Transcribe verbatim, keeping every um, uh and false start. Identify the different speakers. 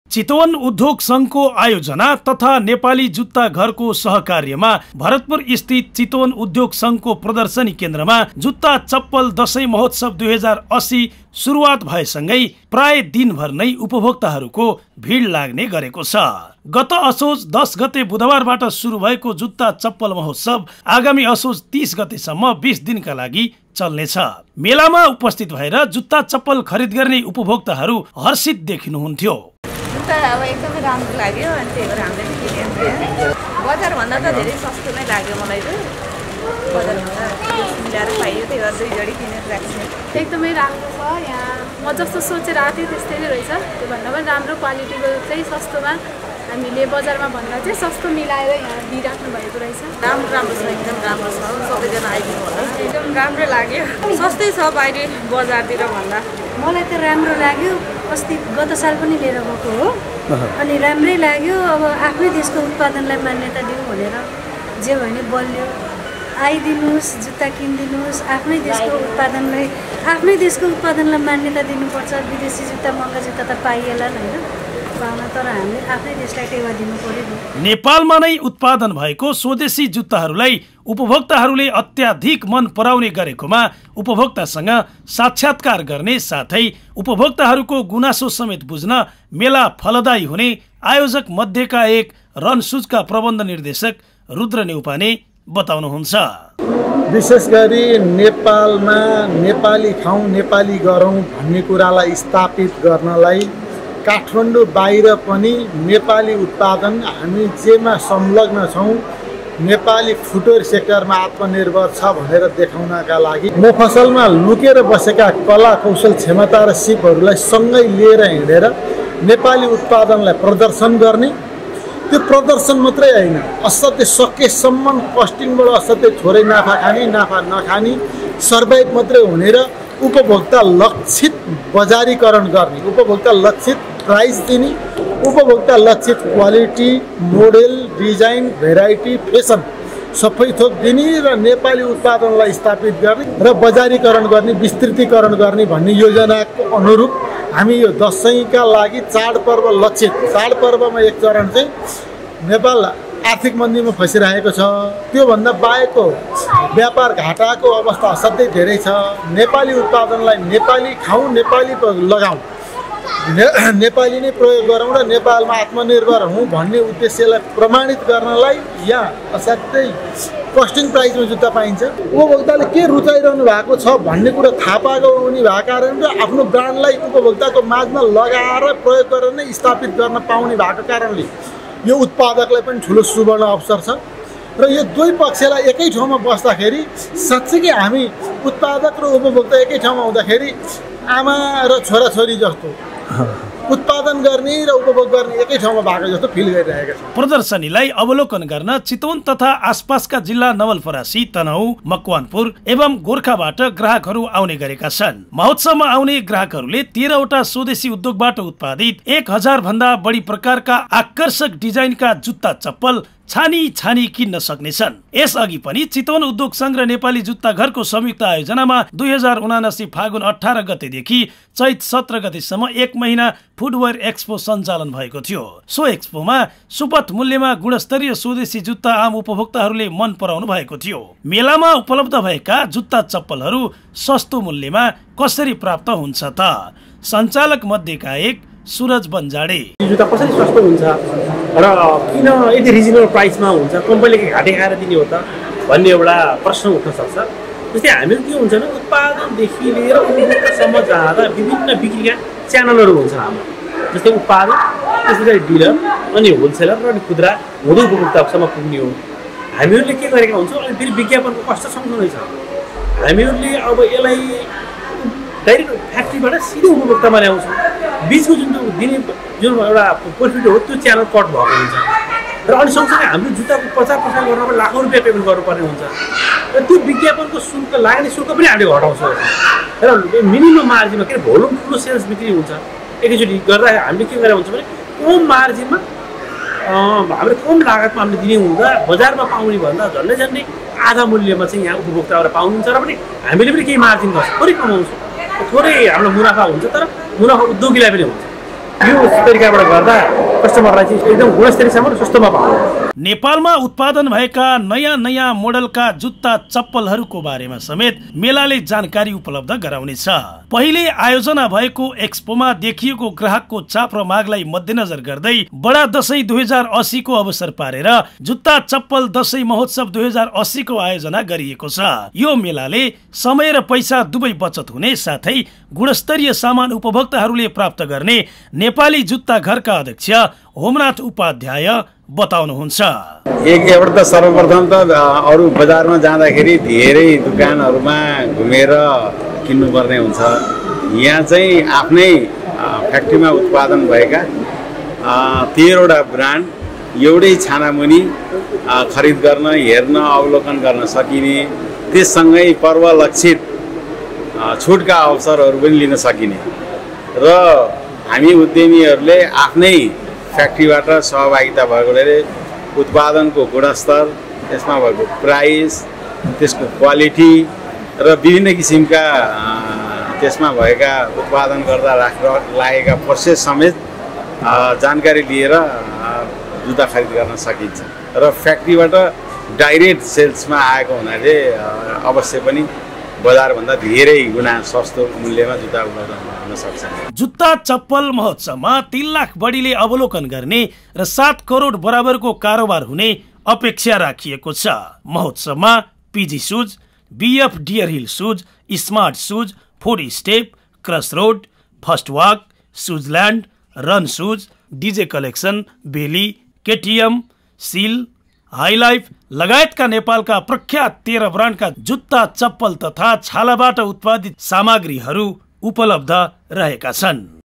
Speaker 1: चितवन उद्योग संघको आयोजना तथा नेपाली जुत्ता घरको सहकार्यमा भरतपुर स्थित चितवन उद्योग संघको प्रदर्शनी केन्द्रमा जुत्ता चप्पल दशैं महोत्सव दुई हजार अस्सी सुरुवात भएसँगै प्राय दिनभर नै उपभोक्ताहरूको भिड लाग्ने गरेको छ। गत असोज दस गते बुधबारबाट सुरु भएको जुत्ता चप्पल महोत्सव आगामी असोज तीस गतेसम्म बीस दिनका लागि चल्नेछ। मेलामा उपस्थित भएर जुत्ता चप्पल खरिद गर्ने उपभोक्ताहरू हर्षित देखिनुहुन्थ्यो।
Speaker 2: अब एकदमै राम्रो लाग्यो अनि त्यही भएर हामीले किनेको। बजारभन्दा त धेरै सस्तो नै लाग्यो मलाई त। बजारभन्दा मिलाएर पाइयो त्यही भएर दुई जोडी किनेर राख्छु।
Speaker 3: एकदमै राम्रो छ यहाँ। म जस्तो सोचेर आएको थिएँ त्यस्तै नै रहेछ। त्योभन्दा पनि राम्रो क्वालिटीको चाहिँ सस्तोमा हामीले बजारमा भन्दा चाहिँ सस्तो मिलाएर यहाँ दिइराख्नु भएको रहेछ।
Speaker 2: राम्रो राम्रो छ, एकदम राम्रो छ। सबैजना आइदिनु होला। एकदम राम्रो लाग्यो। सस्तै छ बाहिर बजारतिर भन्दा।
Speaker 4: मलाई त राम्रो लाग्यो। अस्ति गत साल पनि लिएर गएको हो अनि राम्रै लाग्यो। अब आफ्नै देशको उत्पादनलाई मान्यता दिउँ भनेर जे भने बल्यो। आइदिनुहोस्, जुत्ता किनिदिनुहोस्। आफ्नै देशको उत्पादनलाई आफ्नै देशको उत्पादनलाई मान्यता दिनुपर्छ। विदेशी जुत्ता महँगा जुत्ता त पाइएला होइन पाउन, तर हामीले आफ्नै देशलाई टेवा दिनु पर्यो।
Speaker 1: नेपालमा नै उत्पादन भएको स्वदेशी जुत्ताहरूलाई उपभोक्ताहरूले अत्याधिक मन पराउने गरेकोमा उपभोक्तासँग साक्षात्कार गर्ने साथै उपभोक्ताहरूको गुनासो समेत बुझ्न मेला फलदायी हुने आयोजक मध्येका एक रनसुजका प्रबन्ध निर्देशक रुद्र नेउपाने बताउनुहुन्छ।
Speaker 5: विशेष गरी नेपालमा नेपाली खाउँ नेपाली गरौँ भन्ने कुरालाई स्थापित गर्नलाई काठमाडौँ बाहिर पनि नेपाली उत्पादन हामी जेमा संलग्न छौँ, नेपाली फुटवेयर सेक्टरमा आत्मनिर्भर छ भनेर देखाउनका लागि मफसलमा लुकेर बसेका कला कौशल क्षमता र सिपहरूलाई सँगै लिएर हिँडेर नेपाली उत्पादनलाई प्रदर्शन गर्ने। त्यो प्रदर्शन मात्रै होइन, असाध्यै सकेसम्म कस्टिङबाट असाध्यै थोरै नाफा खाने, नाफा नखाने, सर्भाइभ मात्रै हुने र उपभोक्ता लक्षित बजारीकरण गर्ने, उपभोक्ता लक्षित प्राइस दिने, उपभोक्ता लक्षित quality, model, design, variety, fashion सबै थोक दिने र नेपाली उत्पादनलाई स्थापित गर्ने र बजारीकरण गर्ने, विस्तृतीकरण गर्ने भन्ने योजनाको अनुरूप हामी यो दसैँका लागि चाडपर्व लक्षित चाडपर्वमा एक चरण चाहिँ नेपाल आर्थिक मन्दीमा फसिरहेको छ। त्योभन्दा बाहेकको व्यापार घाटाको अवस्था असाध्यै धेरै छ। नेपाली उत्पादनलाई नेपाली खाउँ नेपाली लगाउँ, ने, नेपाली नै प्रयोग गरौँ र नेपालमा आत्मनिर्भर हौँ भन्ने उद्देश्यलाई प्रमाणित गर्नलाई यहाँ असाध्यै कस्टिङ प्राइसमा जुत्ता पाइन्छ। उपभोक्ताले के रुचाइरहनु भएको छ भन्ने कुरा थाहा पाएको हुने भएको कारण र आफ्नो ब्रान्डलाई उपभोक्ताको माझमा लगाएर प्रयोग गरेर नै स्थापित गर्न पाउने भएको कारणले यो उत्पादकलाई पनि ठुलो सुवर्ण अवसर छ र यो दुई पक्षलाई एकै ठाउँमा बस्दाखेरि साँच्चै हामी उत्पादक र उपभोक्ता एकै ठाउँमा हुँदाखेरि आमा र छोराछोरी जस्तो उत्पादन गर्ने र उपभोग गर्ने एकै ठाउँमा भएको जस्तो फिल गरिरहेका छौँ।
Speaker 1: प्रदर्शनीलाई अवलोकन गर्न चितवन तथा आसपासका जिल्ला नवलपरासी, तनहुँ, मकवानपुर एवं गोर्खाबाट ग्राहकहरू आउने गरेका छन्। महोत्सवमा आउने ग्राहकहरूले तेह्रवटा स्वदेशी उद्योगबाट उत्पादित एक हजार भन्दा बढी प्रकारका आकर्षक डिजाइनका जुत्ता चप्पल छानी छानी किन्न सक्नेछन्। यसअघि पनि चितवन उद्योग संघ र नेपाली जुत्ता घरको संयुक्त आयोजनामा दुई हजार उनासी फागुन अठार गतेदेखि चैत सत्र गतेसम्म एक महिना फुटवेयर एक्सपो सञ्चालन भएको थियो। सो एक्सपोमा सुपथ मूल्यमा गुणस्तरीय स्वदेशी जुत्ता आम उपभोक्ताहरूले मन पराउनु भएको थियो। मेलामा उपलब्ध भएका जुत्ता चप्पलहरू सस्तो मूल्यमा कसरी प्राप्त हुन्छ त? सञ्चालक मध्येका एक सुरज बन्जाडे,
Speaker 6: जुत्ता कसरी सस्तो हुन्छ र किन यति रिजनेबल प्राइसमा हुन्छ, कम्पनीले के घाटे खाएर दिने हो त भन्ने एउटा प्रश्न उठ्न सक्छ। जस्तै हामीहरू के हुन्छ भने उत्पादनदेखि लिएर उपभोक्तासम्म जाँदा विभिन्न बिक्रीका च्यानलहरू हुन्छ हाम्रो। जस्तै उत्पादन, त्यसै डिलर, अनि होलसेलर र अनि खुद्रा हुँदै उपभोक्तासम्म पुग्ने हो। हामीहरूले के गरेका हुन्छौँ, अनि फेरि विज्ञापनको कष्ट सँगसँगै छ। हामीहरूले अब यसलाई डाइरेक्ट फ्याक्ट्रीबाट सिधै उपभोक्तामा ल्याउँछौँ। बिचको जुन दिने जुन एउटा प्रफिट हो त्यो च्यानल कट भएको हुन्छ र अनि सँगसँगै हाम्रो जुत्ताको प्रचार प्रसार गर्नमा लाखौँ रुपियाँ पेमेन्ट गर्नुपर्ने हुन्छ र त्यो विज्ञापनको शुल्क लाग्ने शुल्क पनि हामीले घटाउँछौँ र मिनिमम मार्जिनमा के भोल्युम ठुलो सेल्स बिक्री हुन्छ। एकैचोटि गर्दा हामीले के गरेर हुन्छ भने कम मार्जिनमा हाम्रो कम लागतमा हामीले दिने हुँदा बजारमा पाउने भन्दा झन्डै झन्डै आधा मूल्यमा चाहिँ यहाँ उपभोक्ताबाट पाउनुहुन्छ र पनि हामीले पनि केही मार्जिन गर्छौँ, थोरै कमाउँछौँ, थोरै हाम्रो मुनाफा हुन्छ तर मुनाफा उद्योगीलाई पनि हुन्छ। यो तरिकाबाट गर्दा कस्टमरलाई चाहिँ एकदम गुणस्तरीय सामान सस्तोमा पाउँछ।
Speaker 1: नेपालमा उत्पादन भएका नयाँ नयाँ मोडलका जुत्ता चप्पलहरूको बारेमा समेत मेलाले जानकारी उपलब्ध गराउनेछ। पहिले आयोजना भएको एक्सपोमा देखिएको ग्राहकको चाप र मागलाई मध्यनजर गर्दै बडा दशैं दुई हजार अस्सी को अवसर पारेर जुत्ता चप्पल दशैं महोत्सव दुई हजार अस्सी को आयोजना गरिएको छ। यो मेलाले समय र पैसा दुवै बचत हुने साथै गुणस्तरीय सामान उपभोक्ताहरूले प्राप्त गर्ने नेपाली जुत्ता घरका अध्यक्ष होमनाथ उपाध्याय बताउनुहुन्छ।
Speaker 7: एक एउटा त सर्वप्रथम त अरू बजारमा जाँदाखेरि धेरै दुकानहरूमा घुमेर किन्नुपर्ने हुन्छ। यहाँ चाहिँ आफ्नै फ्याक्ट्रीमा उत्पादन भएका तेह्रवटा ब्रान्ड एउटै छानामुनि खरिद गर्न, हेर्न, अवलोकन गर्न सकिने, त्यससँगै पर्व लक्षित छुटका अवसरहरू पनि लिन सकिने र हामी उद्यमीहरूले आफ्नै फ्याक्ट्रीबाट सहभागिता भएकोले उत्पादनको गुणस्तर, त्यसमा भएको प्राइस, त्यसको क्वालिटी र विभिन्न किसिमका त्यसमा भएका उत्पादन गर्दा राख्न लागेका प्रोसेस समेत जानकारी लिएर जुत्ता खरिद गर्न सकिन्छ र फ्याक्ट्रीबाट डाइरेक्ट सेल्समा आएको हुनाले अवश्य पनि बजारभन्दा धेरै गुणा सस्तो मूल्यमा जुत्ता उपलब्ध हुन सक्छ।
Speaker 1: जुत्ता चप्पल महोत्सवमा तीन लाख बढीले अवलोकन गर्ने र सात करोड बराबरको कारोबार हुने अपेक्षा राखिएको छ। महोत्सवमा PG Shoes, BF Deer Hill Shoes, Smart Shoes, Food Step, Cross Road, First Walk, Shoesland, Run Shoes, DJ Collection, बेली, केटीएम, सिल, हाइलाइफ लगायतका नेपालका प्रख्यात तेह्र ब्रान्डका जुत्ता चप्पल तथा छालाबाट उत्पादित सामग्रीहरू उपलब्ध रहेका छन्।